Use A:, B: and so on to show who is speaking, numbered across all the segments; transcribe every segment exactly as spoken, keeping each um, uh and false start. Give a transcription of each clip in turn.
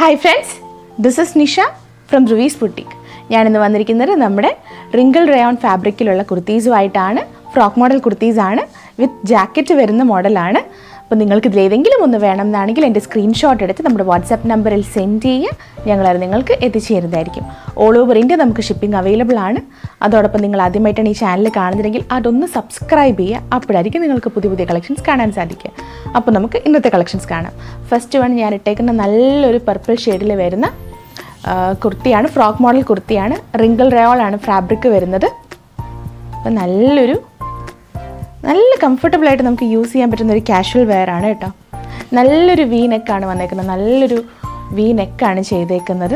A: Hi friends, this is Nisha from Ruvi's Boutique. ഞാൻ ഇന്ന് വന്നിരിക്കുന്നത് നമ്മുടെ wrinkled rayon ഫാബ്രിക്കിലുള്ള കുർത്തീസുമായിട്ടാണ്. ഫ്രോക്ക് മോഡൽ കുർത്തീസ് ആണ് വിത്ത് ജാക്കറ്റ് വരുന്ന മോഡലാണ്. അപ്പോൾ നിങ്ങൾക്ക് ഇതിൽ ഏതെങ്കിലും ഒന്ന് വേണമെന്നാണെങ്കിൽ എൻ്റെ സ്ക്രീൻഷോട്ട് എടുത്ത് നമ്മുടെ വാട്സാപ്പ് നമ്പറിൽ സെൻഡ് ചെയ്യുക. ഞങ്ങളത് നിങ്ങൾക്ക് എത്തിച്ചു തരുന്നതായിരിക്കും. ഓൾ ഓവർ ഇന്ത്യ നമുക്ക് ഷിപ്പിംഗ് അവൈലബിൾ ആണ്. അതോടൊപ്പം നിങ്ങൾ ആദ്യമായിട്ടാണ് ഈ ചാനൽ കാണുന്നതെങ്കിൽ അതൊന്ന് സബ്സ്ക്രൈബ് ചെയ്യുക. അപ്പോഴായിരിക്കും നിങ്ങൾക്ക് പുതിയ പുതിയ കളക്ഷൻസ് കാണാൻ സാധിക്കുക. അപ്പോൾ നമുക്ക് ഇന്നത്തെ കളക്ഷൻസ് കാണാം. ഫസ്റ്റ് വൺ ഞാൻ ഇട്ടേക്കുന്ന നല്ലൊരു പർപ്പിൾ ഷെയ്ഡിൽ വരുന്ന കുർത്തിയാണ്. ഫ്രോക്ക് മോഡൽ കുർത്തിയാണ്. wrinkled rayon ആണ് ഫാബ്രിക് വരുന്നത്. അപ്പോൾ നല്ലൊരു നല്ല കംഫർട്ടബിളായിട്ട് നമുക്ക് യൂസ് ചെയ്യാൻ പറ്റുന്ന ഒരു കാഷ്വൽ വെയർ ആണ് കേട്ടോ. നല്ലൊരു വി നെക്കാണ് വന്നേക്കുന്നത്. നല്ലൊരു വി നെക്കാണ് ചെയ്തേക്കുന്നത്.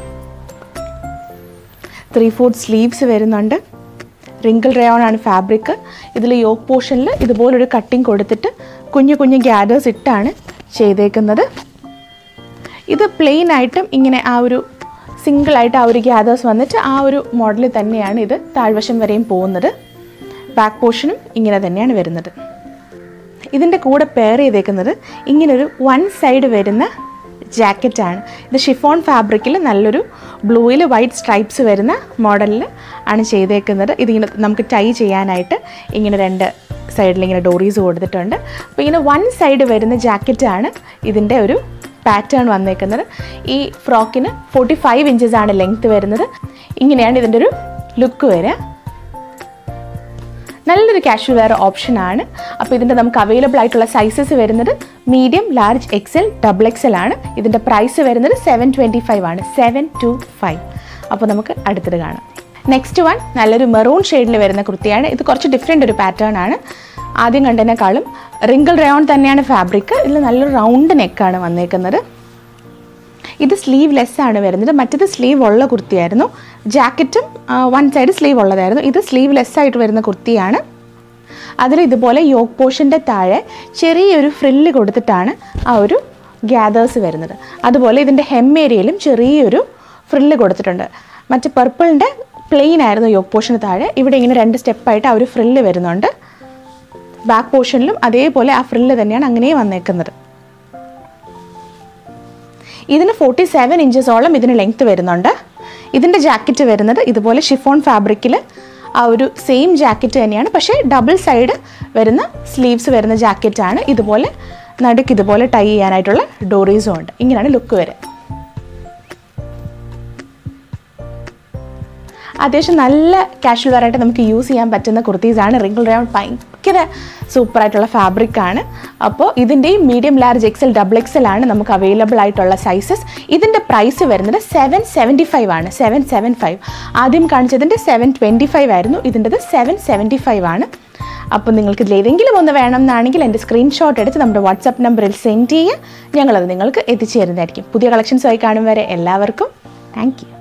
A: ത്രീ ഫോർത്ത് സ്ലീവ്സ് വരുന്നുണ്ട്. wrinkled rayon ആണ് ഫാബ്രിക്. ഇതിൽ യോക്ക് പോർഷനിൽ ഇതുപോലൊരു കട്ടിങ് കൊടുത്തിട്ട് കുഞ്ഞു കുഞ്ഞു ഗ്യാദേഴ്സ് ഇട്ടാണ് ചെയ്തേക്കുന്നത്. ഇത് പ്ലെയിൻ ആയിട്ടും ഇങ്ങനെ ആ ഒരു സിംഗിളായിട്ട് ആ ഒരു ഗ്യാദേഴ്സ് വന്നിട്ട് ആ ഒരു മോഡലിൽ തന്നെയാണ് ഇത് താഴ്വശം വരെയും പോകുന്നത്. ബാക്ക് പോർഷനും ഇങ്ങനെ തന്നെയാണ് വരുന്നത്. ഇതിൻ്റെ കൂടെ പെയർ ചെയ്തേക്കുന്നത് ഇങ്ങനൊരു വൺ സൈഡ് വരുന്ന ജാക്കറ്റാണ്. ഇത് ഷിഫോൺ ഫാബ്രിക്കിൽ നല്ലൊരു ബ്ലൂയിൽ വൈറ്റ് സ്ട്രൈപ്സ് വരുന്ന മോഡലിൽ ആണ് ചെയ്തേക്കുന്നത്. ഇതിങ്ങനെ നമുക്ക് ടൈ ചെയ്യാനായിട്ട് ഇങ്ങനെ രണ്ട് സൈഡിൽ ഇങ്ങനെ ഡോറീസ് കൊടുത്തിട്ടുണ്ട്. അപ്പോൾ ഇങ്ങനെ വൺ സൈഡ് വരുന്ന ജാക്കറ്റാണ് ഇതിൻ്റെ ഒരു പാറ്റേൺ വന്നേക്കുന്നത്. ഈ ഫ്രോക്കിന് ഫോർട്ടി ഫൈവ് ഇഞ്ചസ് ആണ് ലെങ്ത് വരുന്നത്. ഇങ്ങനെയാണ് ഇതിൻ്റെ ഒരു ലുക്ക് വരിക. നല്ലൊരു കാഷ്വൽ വെയർ ഓപ്ഷനാണ്. അപ്പോൾ ഇതിൻ്റെ നമുക്ക് അവൈലബിൾ ആയിട്ടുള്ള സൈസസ് വരുന്നത് medium, large, XL, double XL ആണ്. ഇതിൻ്റെ പ്രൈസ് വരുന്നത് സെവൻ ട്വൻറ്റി ഫൈവ് ആണ്. Seven two five. അപ്പോൾ നമുക്ക് അടുത്തത് കാണാം. നെക്സ്റ്റ് വൺ നല്ലൊരു മെറൂൺ ഷെയ്ഡിൽ വരുന്ന കുർത്തിയാണ്. ഇത് കുറച്ച് ഡിഫറെൻ്റ് ഒരു പാറ്റേൺ ആണ്. ആദ്യം കണ്ടതിനേക്കാളും wrinkled rayon തന്നെയാണ് ഫാബ്രിക്. ഇതിൽ നല്ലൊരു റൗണ്ട് നെക്കാണ് വന്നേക്കുന്നത്. ഇത് സ്ലീവ് ലെസ് ആണ് വരുന്നത്. മറ്റേത് സ്ലീവ് ഉള്ള കുർത്തിയായിരുന്നു. ജാക്കറ്റും വൺ സൈഡ് സ്ലീവ് ഉള്ളതായിരുന്നു. ഇത് സ്ലീവ് ലെസ് ആയിട്ട് വരുന്ന കുർത്തിയാണ്. അതിൽ ഇതുപോലെ യോക്ക് പോർഷൻ്റെ താഴെ ചെറിയൊരു ഫ്രില്ല് കൊടുത്തിട്ടാണ് ആ ഒരു ഗ്യാദേഴ്സ് വരുന്നത്. അതുപോലെ ഇതിൻ്റെ ഹെം ഏരിയയിലും ചെറിയൊരു ഫ്രില്ല് കൊടുത്തിട്ടുണ്ട്. മറ്റ് പർപ്പിളിൻ്റെ പ്ലെയിൻ ആയിരുന്നു യോക്ക് പോർഷന് താഴെ. ഇവിടെ ഇങ്ങനെ രണ്ട് സ്റ്റെപ്പായിട്ട് ആ ഒരു ഫ്രില്ല് വരുന്നുണ്ട്. ബാക്ക് പോർഷനിലും അതേപോലെ ആ ഫ്രില്ല് തന്നെയാണ് അങ്ങനെ വന്നേക്കുന്നത്. ഇതിന് ഫോർട്ടി സെവൻ ഇഞ്ചസോളം ഇതിന് ലെങ്ത്ത് വരുന്നുണ്ട്. ഇതിൻ്റെ ജാക്കറ്റ് വരുന്നത് ഇതുപോലെ ഷിഫോൺ ഫാബ്രിക്കിൽ ആ ഒരു സെയിം ജാക്കറ്റ് തന്നെയാണ്. പക്ഷേ ഡബിൾ സൈഡ് വരുന്ന സ്ലീവ്സ് വരുന്ന ജാക്കറ്റാണ്. ഇതുപോലെ നടുക്ക് ഇതുപോലെ ടൈ ചെയ്യാനായിട്ടുള്ള ഡോറീസും ഉണ്ട്. ഇങ്ങനെയാണ് ലുക്ക് വരെ. അത്യാവശ്യം നല്ല കാഷ്വൽ വെയറായിട്ട് നമുക്ക് യൂസ് ചെയ്യാൻ പറ്റുന്ന കുർത്തീസാണ്. wrinkled rayon ഭയങ്കര സൂപ്പറായിട്ടുള്ള ഫാബ്രിക്കാണ്. അപ്പോൾ ഇതിൻ്റെയും medium, large, XL, double XL ആണ് നമുക്ക് അവൈലബിൾ ആയിട്ടുള്ള സൈസസ്. ഇതിൻ്റെ പ്രൈസ് വരുന്നത് സെവൻ സെവൻറ്റി ഫൈവ് ആണ്. Seven seven five. ആദ്യം കാണിച്ചതിൻ്റെ സെവൻ ട്വൻറ്റി ഫൈവ് ആയിരുന്നു. ഇതിൻ്റെത് സെവൻ സെവൻറ്റി ഫൈവ് ആണ്. അപ്പോൾ നിങ്ങൾക്ക് ഇതിൽ ഏതെങ്കിലും ഒന്ന് വേണം എന്നാണെങ്കിൽ എൻ്റെ സ്ക്രീൻഷോട്ട് എടുത്ത് നമ്മുടെ വാട്സാപ്പ് നമ്പറിൽ സെൻഡ് ചെയ്യുക. ഞങ്ങളത് നിങ്ങൾക്ക് എത്തിച്ചു തരുന്നതായിരിക്കും. പുതിയ കളക്ഷൻസുമായി കാണും വരെ എല്ലാവർക്കും താങ്ക് യു.